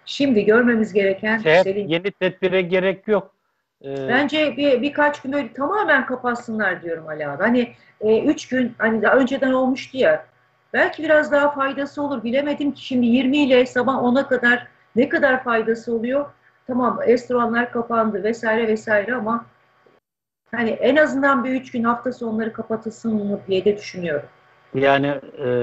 Şimdi görmemiz gereken Selin, Yeni tedbire gerek yok. bence birkaç gün öyle tamamen kapatsınlar diyorum Ali abi. Hani 3 gün hani daha önceden olmuştu ya. Belki biraz daha faydası olur. Bilemedim ki şimdi 20 ile sabah 10'a kadar ne kadar faydası oluyor? Tamam, restoranlar kapandı vesaire vesaire ama hani en azından bir 3 gün hafta sonları kapatılsın mı diye de düşünüyorum. Yani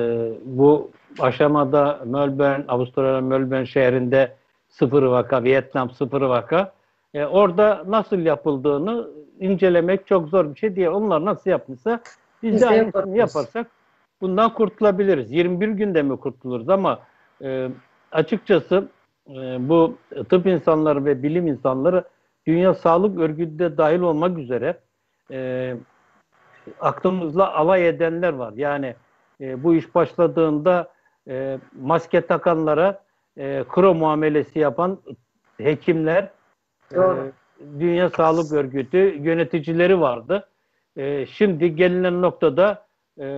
bu aşamada Melbourne, Avustralya Melbourne şehrinde sıfır vaka, Vietnam sıfır vaka. Orada nasıl yapıldığını incelemek çok zor bir şey değil. Onlar nasıl yapmışsa biz de Biz de aynısını yaparız. yaparsak bundan kurtulabiliriz. 21 günde mi kurtuluruz ama e, açıkçası bu tıp insanları ve bilim insanları Dünya Sağlık Örgütü'ne dahil olmak üzere e, aklımızla alay edenler var. Yani bu iş başladığında maske takanlara kro muamelesi yapan hekimler, e, Doğru. Dünya Sağlık Örgütü yöneticileri vardı. Şimdi gelinen noktada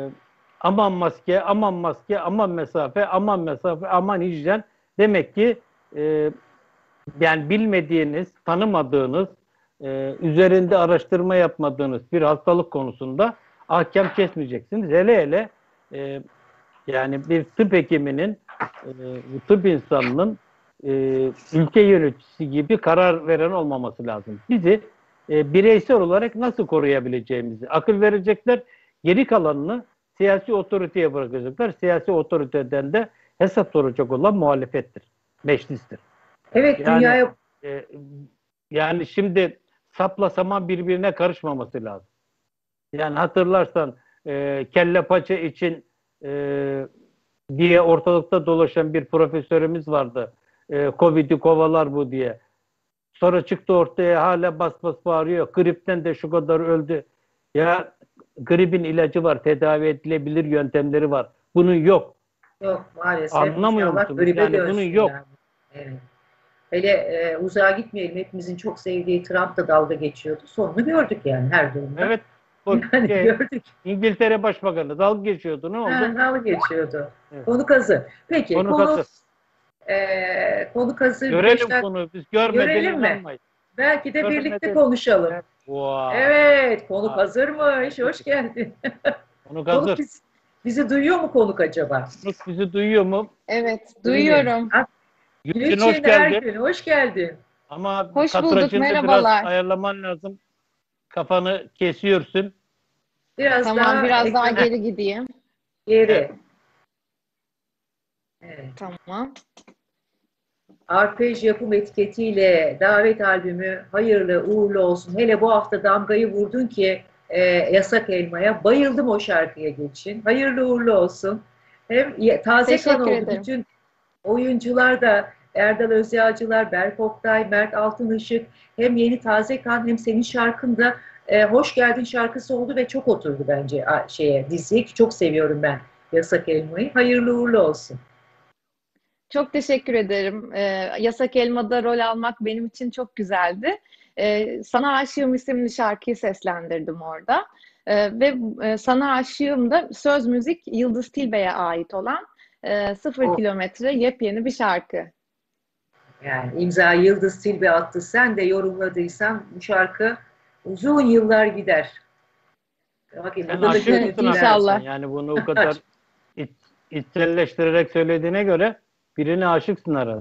aman maske, aman maske, aman mesafe, aman mesafe, aman hijyen. Demek ki e, yani bilmediğiniz, tanımadığınız, üzerinde araştırma yapmadığınız bir hastalık konusunda ahkam kesmeyeceksiniz. Hele hele e, yani bir tıp hekiminin, e, tıp insanının e, ülke yöneticisi gibi karar veren olmaması lazım. Bizi bireysel olarak nasıl koruyabileceğimizi akıl verecekler. Geri kalanını siyasi otoriteye bırakacaklar. Siyasi otoriteden de hesap soracak olan muhalefettir, meclistir. Evet, Yani dünyaya e, yani şimdi sapla saman birbirine karışmaması lazım. Yani hatırlarsan kelle paça için e, diye ortalıkta dolaşan bir profesörümüz vardı. Covid'i kovalar bu diye. Sonra çıktı ortaya hala bas bas bağırıyor. Gripten de şu kadar öldü. Ya gripin ilacı var, tedavi edilebilir yöntemleri var. Bunun yok. yok maalesef. Anlamıyor İnşallah musunuz? gribe Yani bunun dönsün yok. yani. Evet. Hele uzağa gitmeyelim. Hepimizin çok sevdiği Trump da dalga geçiyordu. Sonunu gördük yani her durumda. Evet. O Yani gördük. İngiltere Başbakanı dalga geçiyordu. Ne Ha, oldu? dalga geçiyordu. Evet. Konu hazır. Peki Konu hazır. konu hazır. 5 Görelim dakika konu. Biz görmediğine görelim mi? inanmayız. Belki de birlikte Görmeden. konuşalım. Evet. Wow. Evet, konuk Harika. hazırmış. Hoş Harika. geldin. Konu Konuk hazır. bizi duyuyor mu konuk acaba? Konuk bizi duyuyor mu? Evet, Duymuyor. duyuyorum. Gülçin hoş Gülçin geldin. Ergün, hoş geldin. Ama Hoş bulduk, kadrajını biraz merhabalar. ayarlaman lazım. Kafanı kesiyorsun. Biraz Tamam, daha biraz daha ekrana geri gideyim. Evet. geri. Evet. Tamam. Arpej yapım etiketiyle davet albümü hayırlı uğurlu olsun. Hele bu hafta damgayı vurdun ki Yasak Elma'ya. Bayıldım o şarkıya geçin. Hayırlı uğurlu olsun. Hem taze kan Teşekkür oldu. ederim. Bütün oyuncular da Erdal Özyağcılar, Berk Oktay, Mert Altınışık hem yeni taze kan hem senin şarkın da Hoş Geldin şarkısı oldu ve çok oturdu bence diziye ki çok seviyorum ben Yasak Elma'yı. Hayırlı uğurlu olsun. Çok teşekkür ederim. Yasak Elma'da rol almak benim için çok güzeldi. Sana Aşığım isimli şarkıyı seslendirdim orada. Ve Sana Aşığım da söz müzik Yıldız Tilbe'ye ait olan Sıfır O Kilometre yepyeni bir şarkı. yani imza Yıldız Tilbe attı. Sen de yorumladıysan bu şarkı uzun yıllar gider. Bakayım Sen burada da aşık mısın görüntüler. hakikaten? İnşallah. Yani bunu o kadar iç, içselleştirerek söylediğine göre birine aşıksın herhalde.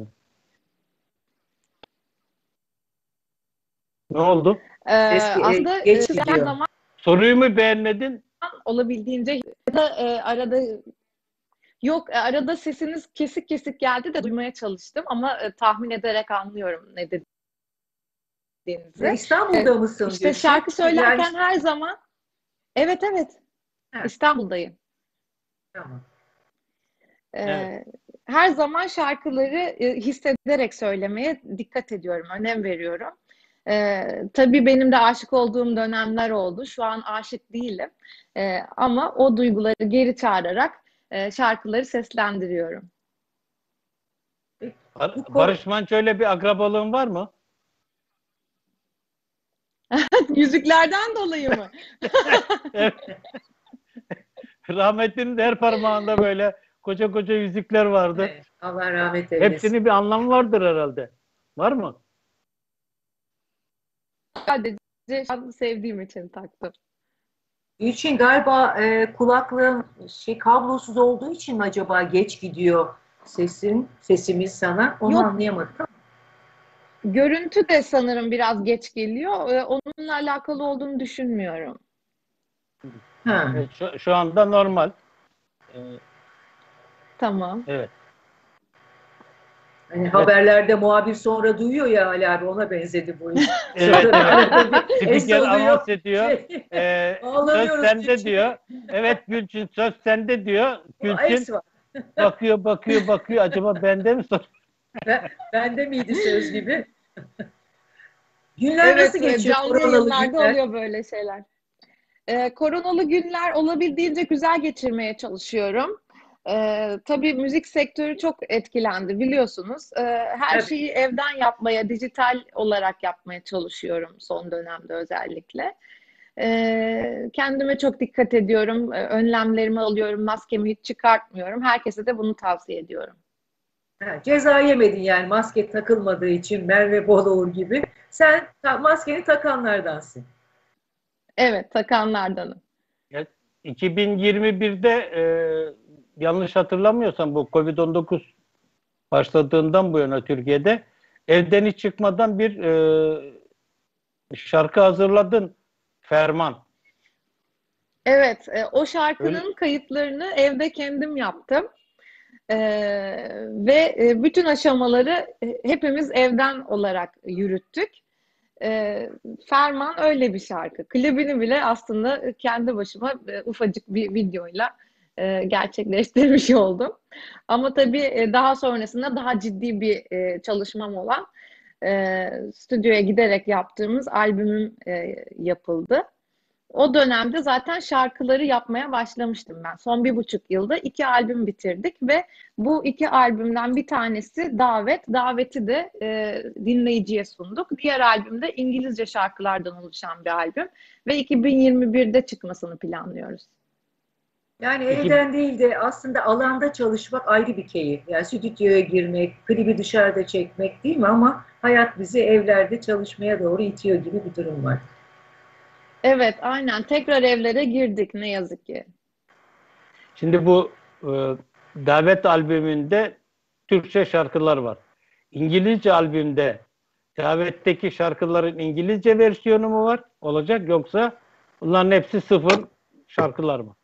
Ne oldu? Ses Aslında geç her gidiyor. zaman Soruyu mu beğenmedin? olabildiğince ya da arada yok, arada sesiniz kesik kesik geldi de duymaya çalıştım ama tahmin ederek anlıyorum ne dediğinizi. İstanbul'da mısın İşte Gülçin? şarkı Yani söylerken her zaman evet, evet, ha, İstanbul'dayım. tamam. Evet. Her zaman şarkıları hissederek söylemeye dikkat ediyorum, önem veriyorum. Tabii benim de aşık olduğum dönemler oldu. Şu an aşık değilim. Ama o duyguları geri çağırarak şarkıları seslendiriyorum. Bu Barış Manço'yla bir akrabalığın var mı? Yüzüklerden dolayı mı? Evet. Rahmetlinin de her parmağında böyle Koca koca yüzükler vardı. Evet, Allah rahmet eylesin. Hepsinin bir anlamı vardır herhalde. Var mı? Sadece şarkı sevdiğim için taktım. Gülçin galiba kulaklığın kablosuz olduğu için mi acaba geç gidiyor sesimiz sana? Onu Yok, anlayamadık ama. görüntü de sanırım biraz geç geliyor. Onunla alakalı olduğunu düşünmüyorum. Ha. Evet, şu anda normal. Ee, Tamam. evet. Hani Evet. haberlerde muhabir sonra duyuyor ya Ali abi, ona benzedi bu iş. Evet, Sonra evet. arada bir es Spiker oluyor. anons ediyor. Söz Ağlanıyoruz sende Gülçin. diyor. Evet Gülçin, söz sende diyor. O Gülçin es var. bakıyor. Acaba bende mi sor? Bende miydi söz gibi. Günler nasıl Evet, geçiyor, canlı koronalı yayınlarda günler? oluyor böyle şeyler. Koronalı günler olabildiğince güzel geçirmeye çalışıyorum. Tabii müzik sektörü çok etkilendi biliyorsunuz. Her Tabii. şeyi evden yapmaya, dijital olarak yapmaya çalışıyorum son dönemde özellikle. Kendime çok dikkat ediyorum, önlemlerimi alıyorum, maskemi hiç çıkartmıyorum. Herkese de bunu tavsiye ediyorum. Ha, ceza yemedin yani, maske takılmadığı için Merve Boluğur gibi. Sen maskeni takanlardansın. Evet, takanlardanım. Evet, 2021'de yanlış hatırlamıyorsam bu Covid-19 başladığından bu yana Türkiye'de evden hiç çıkmadan bir şarkı hazırladın. Ferman. Evet, o Öyle, şarkının kayıtlarını evde kendim yaptım. Ee, bütün aşamaları hepimiz evden olarak yürüttük. Ee, Ferman öyle bir şarkı. Klibini bile aslında kendi başıma ufacık bir videoyla gerçekleştirmiş oldum. Ama tabii daha sonrasında daha ciddi bir çalışmam olan stüdyoya giderek yaptığımız albümüm yapıldı. O dönemde zaten şarkıları yapmaya başlamıştım ben. Son 1,5 yılda 2 albüm bitirdik ve bu 2 albümden bir tanesi Davet. Davet'i de dinleyiciye sunduk. Diğer albümde İngilizce şarkılardan oluşan bir albüm ve 2021'de çıkmasını planlıyoruz. Yani iki, evden değil de aslında alanda çalışmak ayrı bir keyif. Yani stüdyoya girmek, klibi dışarıda çekmek, değil mi? Ama hayat bizi evlerde çalışmaya doğru itiyor gibi bir durum var. Evet, aynen. Tekrar evlere girdik ne yazık ki. şimdi bu Davet albümünde Türkçe şarkılar var. İngilizce albümde Davet'teki şarkıların İngilizce versiyonu mu var? Olacak, yoksa bunların hepsi sıfır şarkılar mı?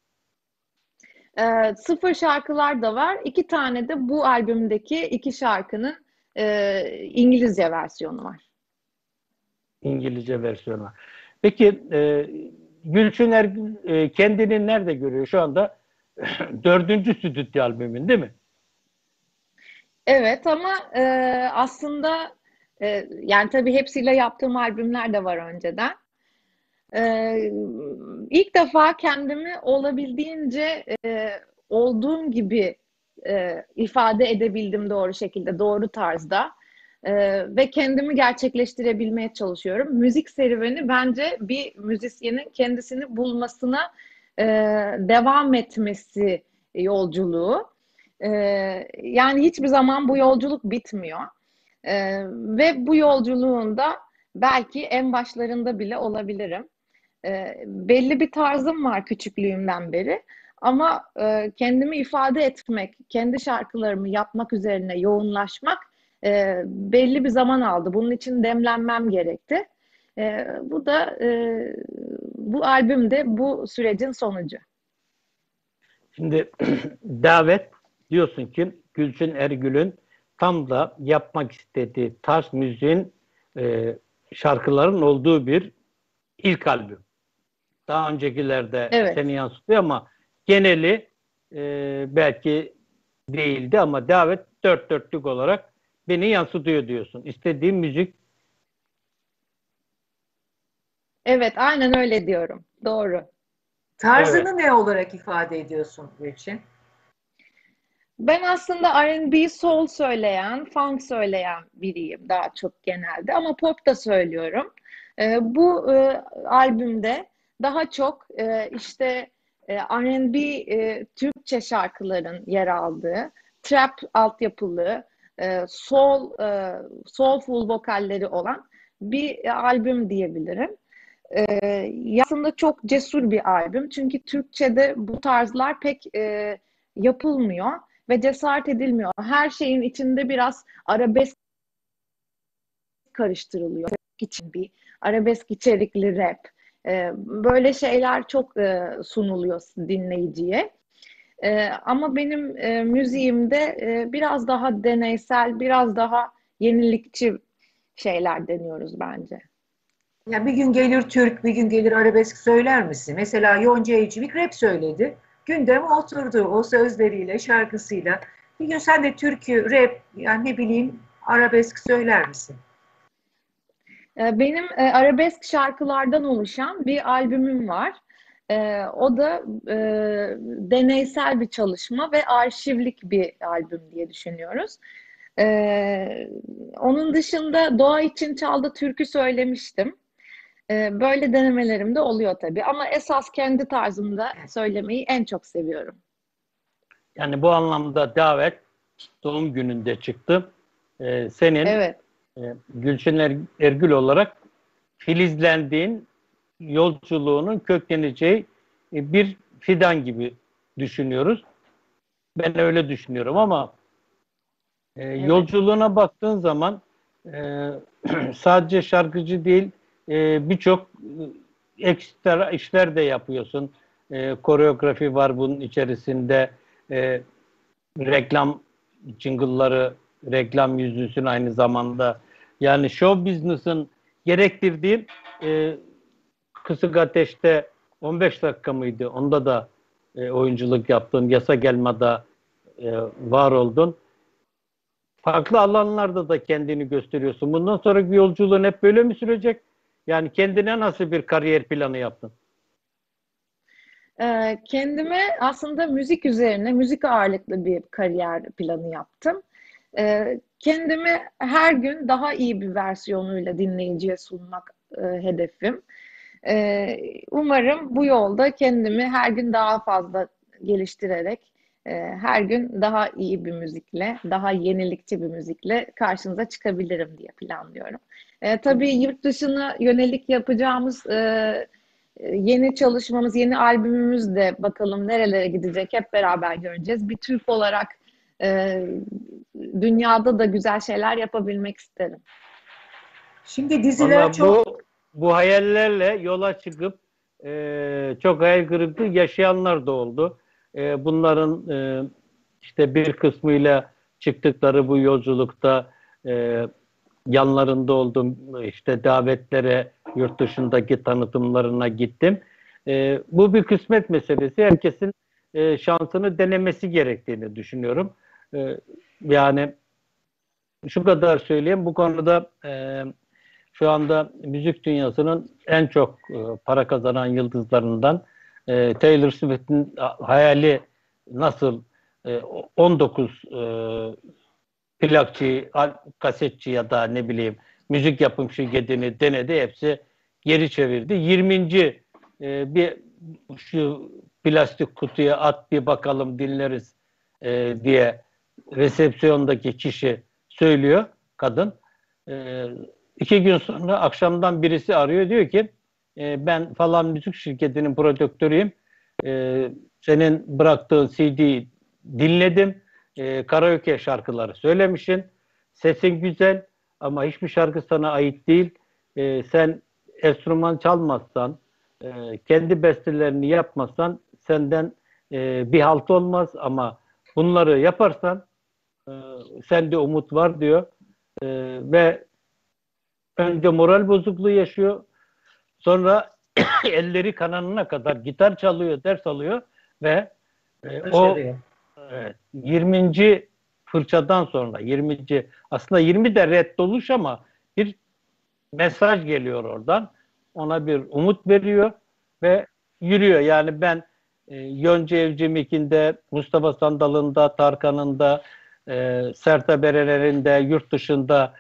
Sıfır şarkılar da var. 2 tane de bu albümdeki 2 şarkının İngilizce versiyonu var. İngilizce versiyonu var. Peki Gülçin Ergün kendini nerede görüyor şu anda? Dördüncü stüdyo albümün değil mi? Evet ama aslında yani tabii hepsiyle yaptığım albümler de var önceden. E, ilk defa kendimi olabildiğince olduğum gibi ifade edebildim doğru şekilde, doğru tarzda. Ve kendimi gerçekleştirebilmeye çalışıyorum. Müzik serüveni bence bir müzisyenin kendisini bulmasına e, devam etmesi yolculuğu. Yani hiçbir zaman bu yolculuk bitmiyor. Ve bu yolculuğun da belki en başlarında bile olabilirim. Belli bir tarzım var küçüklüğümden beri. Ama kendimi ifade etmek, kendi şarkılarımı yapmak üzerine yoğunlaşmak belli bir zaman aldı. Bunun için demlenmem gerekti. Bu da bu albüm de bu sürecin sonucu. Şimdi Davet diyorsun ki Gülçin Ergül'ün tam da yapmak istediği tarz müziğin şarkıların olduğu bir ilk albüm. Daha öncekilerde Evet. seni yansıtıyor ama geneli belki değildi ama Davet dört dörtlük olarak beni yansıtıyor diyorsun. İstediğim müzik. Evet, aynen öyle diyorum. Doğru. Evet. Tarzını ne olarak ifade ediyorsun Gülçin? Ben aslında R&B, soul söyleyen, funk söyleyen biriyim daha çok genelde ama pop da söylüyorum. Bu albümde daha çok işte R&B, Türkçe şarkıların yer aldığı, trap altyapılı, soulful vokalleri olan bir albüm diyebilirim. Aslında çok cesur bir albüm. Çünkü Türkçe'de bu tarzlar pek yapılmıyor ve cesaret edilmiyor. Her şeyin içinde biraz arabesk karıştırılıyor. İçin bir arabesk içerikli rap. Böyle şeyler çok sunuluyor dinleyiciye. Ama benim müziğimde biraz daha deneysel, biraz daha yenilikçi şeyler deniyoruz bence. Ya bir gün gelir Türk, bir gün gelir arabesk söyler misin? Mesela Yonca Evcimik rap söyledi. Gündeme oturdu o sözleriyle, şarkısıyla. Bir gün sen de türkü, rap, yani ne bileyim arabesk söyler misin? Benim arabesk şarkılardan oluşan bir albümüm var. O da deneysel bir çalışma ve arşivlik bir albüm diye düşünüyoruz. Onun dışında doğa için çaldı türkü söylemiştim. Böyle denemelerim de oluyor tabii. Ama esas kendi tarzımda söylemeyi en çok seviyorum. Yani bu anlamda davet doğum gününde çıktı. Senin Evet, Gülşen Ergül olarak filizlendiğin yolculuğunun kökleneceği bir fidan gibi düşünüyoruz. Ben öyle düşünüyorum ama evet. yolculuğuna baktığın zaman sadece şarkıcı değil, birçok ekstra işler de yapıyorsun. Koreografi var bunun içerisinde. E, Reklam jingle'ları, reklam yüzüsün aynı zamanda. Yani show business'ın gerektirdiği Kısık Ateş'te 15 dakika mıydı? Onda da oyunculuk yaptın. Yasa Gelma'da var oldun. Farklı alanlarda da kendini gösteriyorsun. Bundan sonraki yolculuğun hep böyle mi sürecek? Yani kendine nasıl bir kariyer planı yaptın? Kendime aslında müzik üzerine, müzik ağırlıklı bir kariyer planı yaptım. Kendimi her gün daha iyi bir versiyonuyla dinleyiciye sunmak hedefim. Umarım bu yolda kendimi her gün daha fazla geliştirerek, her gün daha iyi bir müzikle, daha yenilikçi bir müzikle karşınıza çıkabilirim diye planlıyorum. Tabii yurt dışına yönelik yapacağımız yeni çalışmamız, yeni albümümüz de bakalım nerelere gidecek hep beraber göreceğiz. Bir Türk olarak e, dünyada da güzel şeyler yapabilmek isterim. Şimdi diziler Valla çok. bu hayallerle yola çıkıp çok hayal kırıklığı yaşayanlar da oldu. Bunların işte bir kısmıyla çıktıkları bu yolculukta e, yanlarında oldum. İşte davetlere, yurt dışındaki tanıtımlarına gittim. Bu bir kısmet meselesi. Herkesin şansını denemesi gerektiğini düşünüyorum. Yani şu kadar söyleyeyim. Bu konuda şu anda müzik dünyasının en çok para kazanan yıldızlarından Taylor Swift'in hayali nasıl 19 plakçı, kasetçi ya da ne bileyim müzik yapım şirketini denedi. Hepsi geri çevirdi. 20. Bir şu plastik kutuya at bir bakalım dinleriz diye resepsiyondaki kişi söylüyor, kadın. 2 gün sonra akşamdan birisi arıyor, diyor ki ben falan müzik şirketinin prodüktörüyüm. Senin bıraktığın CD'yi dinledim. Karaoke şarkıları söylemişsin. Sesin güzel ama hiçbir şarkı sana ait değil. Sen enstrüman çalmazsan, kendi bestelerini yapmazsan senden bir halt olmaz ama bunları yaparsan sende umut var diyor. Ve önce moral bozukluğu yaşıyor. Sonra elleri kananına kadar gitar çalıyor, ders alıyor ve o Başarıyor. 20. fırçadan sonra 20. aslında 20 de reddoluş ama bir mesaj geliyor oradan. Ona bir umut veriyor ve yürüyor. Yani ben Yonca Evcimik'inde, Mustafa Sandal'ın da, Tarkan'ın da, Sertab Erener'in de yurt dışında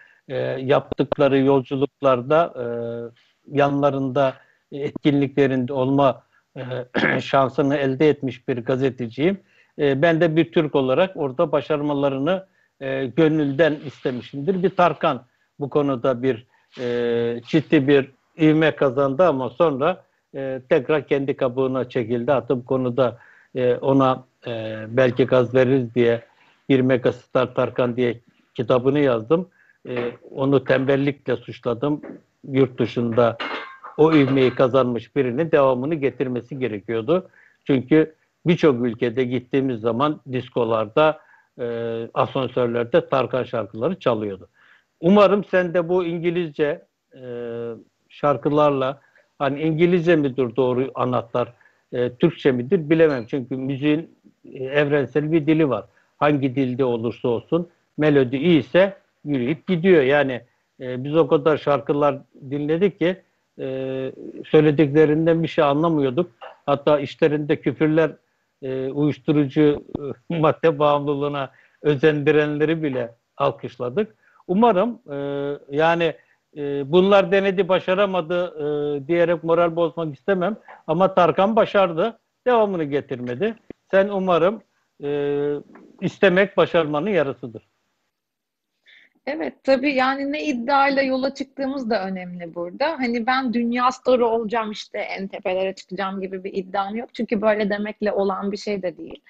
yaptıkları yolculuklarda yanlarında etkinliklerinde olma şansını elde etmiş bir gazeteciyim. Ben de bir Türk olarak orada başarmalarını gönülden istemişimdir. Bir Tarkan bu konuda bir ciddi bir ivme kazandı ama sonra tekrar kendi kabuğuna çekildi. Hatta bu konuda ona belki gaz veririz diye bir Megastar Tarkan diye kitabını yazdım. Onu tembellikle suçladım. Yurt dışında o ivmeyi kazanmış birinin devamını getirmesi gerekiyordu. Çünkü birçok ülkede gittiğimiz zaman diskolarda, asansörlerde Tarkan şarkıları çalıyordu. Umarım sen de bu İngilizce şarkılarla, hani İngilizce midir doğru anahtar, Türkçe midir bilemem. Çünkü müziğin evrensel bir dili var. Hangi dilde olursa olsun melodi iyiyse yürüyüp gidiyor. Yani biz o kadar şarkılar dinledik ki söylediklerinden bir şey anlamıyorduk. Hatta işlerinde küfürler uyuşturucu madde bağımlılığına özendirenleri bile alkışladık. Umarım yani bunlar denedi başaramadı diyerek moral bozmak istemem. Ama Tarkan başardı. Devamını getirmedi. Sen umarım istemek başarmanın yarısıdır. Evet, tabii yani ne iddiayla yola çıktığımız da önemli burada. Hani ben dünya starı olacağım işte en tepelere çıkacağım gibi bir iddiam yok. Çünkü böyle demekle olan bir şey de değil.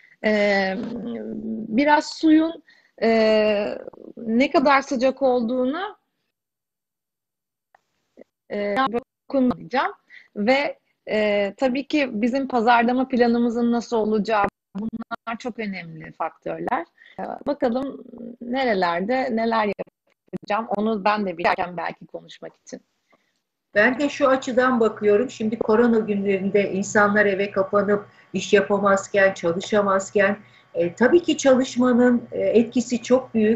Biraz suyun ne kadar sıcak olduğunu dokunmayacağım. Ve tabii ki bizim pazarlama planımızın nasıl olacağı bunlar çok önemli faktörler. Bakalım nerelerde neler yapacağım. Onu ben de bilirken belki konuşmak için. Ben de şu açıdan bakıyorum. Şimdi korona günlerinde insanlar eve kapanıp iş yapamazken, çalışamazken tabii ki çalışmanın etkisi çok büyük.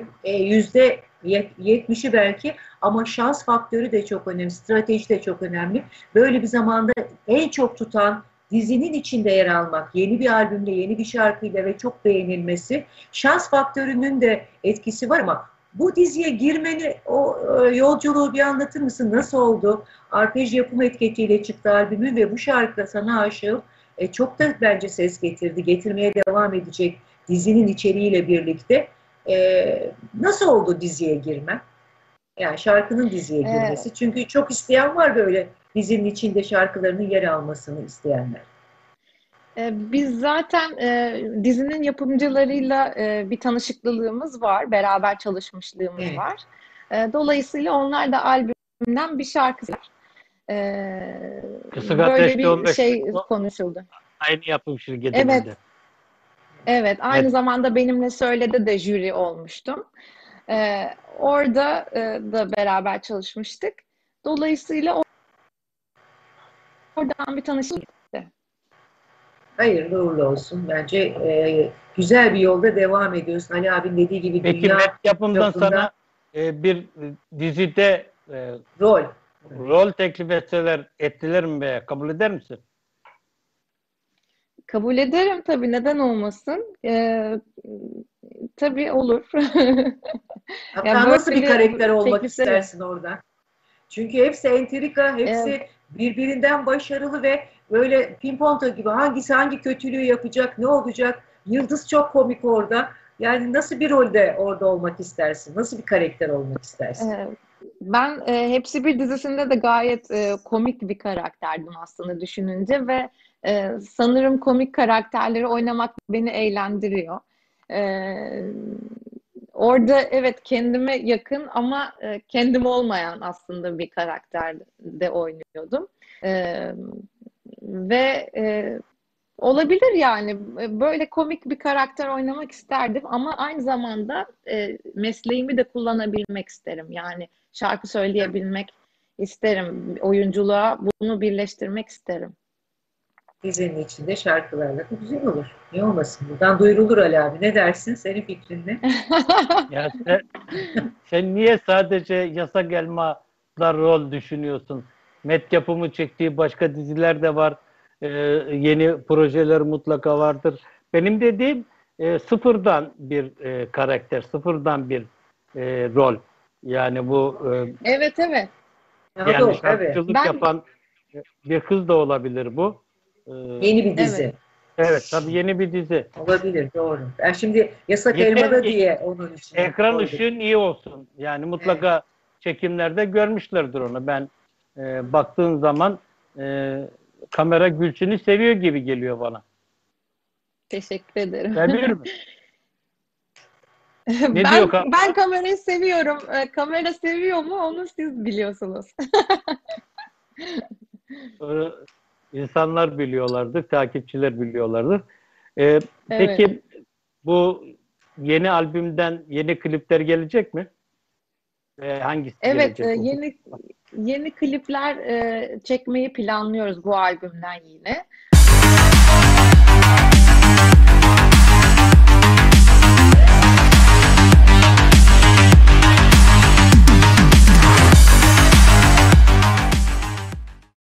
%70'i belki ama şans faktörü de çok önemli. Strateji de çok önemli. Böyle bir zamanda en çok tutan dizinin içinde yer almak, yeni bir albümle, yeni bir şarkıyla ve çok beğenilmesi şans faktörünün de etkisi var ama bu diziye girmeni, o yolculuğu bir anlatır mısın? Nasıl oldu? Arpej yapım etiketiyle çıktı albümü ve bu şarkı Sana Aşığım çok da bence ses getirdi. Getirmeye devam edecek dizinin içeriğiyle birlikte. Nasıl oldu diziye girmen? Yani şarkının diziye Ee, girmesi. Çünkü çok isteyen var böyle dizinin içinde şarkılarının yer almasını isteyenler. Biz zaten dizinin yapımcılarıyla bir tanışıklılığımız var. Beraber çalışmışlığımız Evet. var. Dolayısıyla onlar da albümden bir şarkı seçtiler. Kısık Böyle Ateş'te bir 15 şey Temmuz'da konuşuldu. aynı yapım şirketinin de. Evet, evet. Aynı Net. zamanda benimle söyledi de jüri olmuştum. Orada da beraber çalışmıştık. Dolayısıyla oradan bir tanışıklık gitti. Hayırlı uğurlu olsun. Bence güzel bir yolda devam ediyorsun. Ali abin dediği gibi Peki Met dünya yapımdan çapında sana bir dizide rol. rol teklif etseler ettiler mi be? Kabul eder misin? Kabul ederim tabii, neden olmasın? Tabii olur. Ya Hatta nasıl bir böyle karakter olmak teklifleri. istersin orada? Çünkü hepsi entrika, Ee, hepsi birbirinden başarılı ve böyle pimpon gibi hangisi hangi kötülüğü yapacak, ne olacak? Yıldız çok komik orada. Yani nasıl bir rolde orada olmak istersin? Nasıl bir karakter olmak istersin? e, Ben Hepsi Bir dizisinde de gayet komik bir karakterdim aslında düşününce ve sanırım komik karakterleri oynamak beni eğlendiriyor. E, Orada evet kendime yakın ama kendim olmayan aslında bir karakterde oynuyordum. E, ve Olabilir yani. Böyle komik bir karakter oynamak isterdim ama aynı zamanda mesleğimi de kullanabilmek isterim. Yani şarkı söyleyebilmek isterim. Oyunculuğa bunu birleştirmek isterim. Dizinin içinde şarkılarla da güzel olur. Ne olmasın? Buradan duyurulur Ali abi. Ne dersin? Senin fikrin ne? Ya sen niye sadece Yasak Elma'da rol düşünüyorsun? Met yapımı çektiği başka diziler de var. Yeni projeler mutlaka vardır. Benim dediğim sıfırdan bir karakter, sıfırdan bir rol. Yani bu Evet, evet. Ya o da yani o, tabii. şarkıcılık Ben yapan bir kız da olabilir bu. Yeni bir dizi. Evet. Evet, tabii yeni bir dizi. Olabilir, doğru. Ben şimdi Yasak Yeter Elma'da ki diye onun için ekran koydum. ışığın iyi olsun. Yani mutlaka çekimlerde görmüşlerdir onu. Ben baktığın zaman kamera Gülçin'i seviyor gibi geliyor bana. Teşekkür ederim. Seviyor mu? Ne diyor Ben kamera? kamerayı seviyorum. Kamera seviyor mu onu siz biliyorsunuz. Ee, insanlar biliyorlardır, takipçiler biliyorlardır. Evet. Peki bu yeni albümden yeni klipler gelecek mi? Hangisi Evet, gelecek? yeni klipler çekmeyi planlıyoruz bu albümden yine.